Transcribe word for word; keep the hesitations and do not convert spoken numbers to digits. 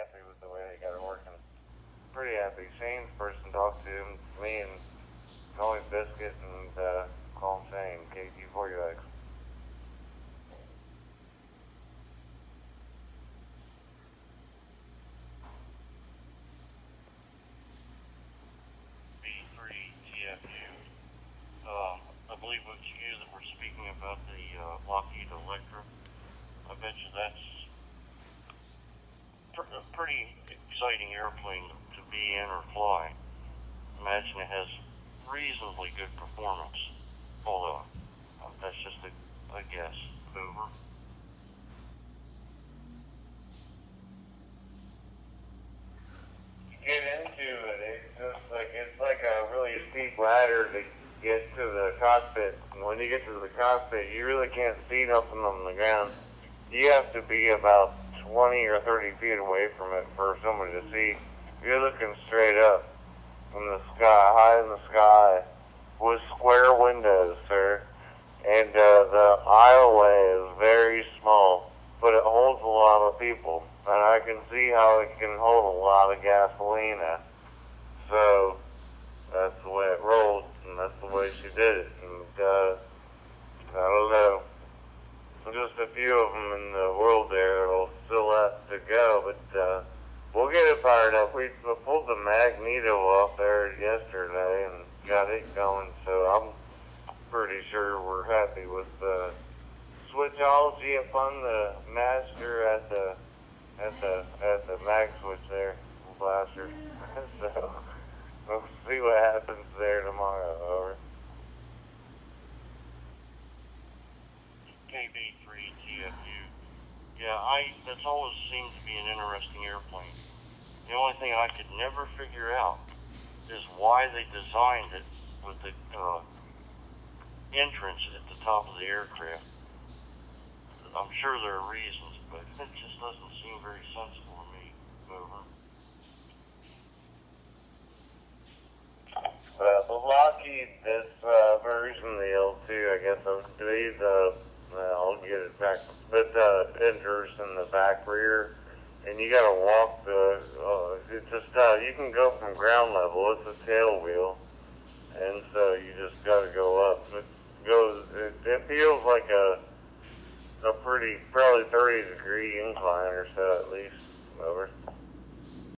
happy with the way they got it working. Pretty happy. Shane's the person to talk to, me and call me Biscuit and uh, call him Shane, K T four U X. B three T F U. Uh, I believe it was you that were speaking about the uh, Lockheed Electra. I bet you that's pr- a pretty exciting airplane to be in or fly. Imagine it has reasonably good performance. Although, uh, that's just a, a guess. Over. Get into it. It's just like it's like a really steep ladder to get to the cockpit. And when you get to the cockpit, you really can't see nothing on the ground. You have to be about twenty or thirty feet away from it for someone to see. You're looking straight up in the sky, high in the sky, with square windows, sir. And uh, the aisleway is very small, but it holds a lot of people. And I can see how it can hold a lot of gasolina. So that's the way it rolls, and that's the way she did it. And uh, I don't know, just a few of them in the world there will still have to go, but uh, we'll get it fired up. We pulled the magneto off there yesterday and got it going, so I'm pretty sure we're happy with the switchology upon the master at the at the at the mag switch there, blaster. So we'll see what happens there tomorrow. Over. K B three T F U. Yeah, I. That's always seemed to be an interesting airplane. The only thing I could never figure out is why they designed it with the uh, entrance at the top of the aircraft. I'm sure there are reasons, but it just doesn't seem very sensible to me. Over. Uh, the Lockheed, this uh, version of the L two, I guess I believe the, uh, I'll get it back, but uh, enters in the back rear, and you gotta walk the, uh, it's just, uh, you can go from ground level, it's a tail wheel, and so you just gotta go up. It goes, it, it feels like a, a pretty, probably thirty degree incline or so at least. Over.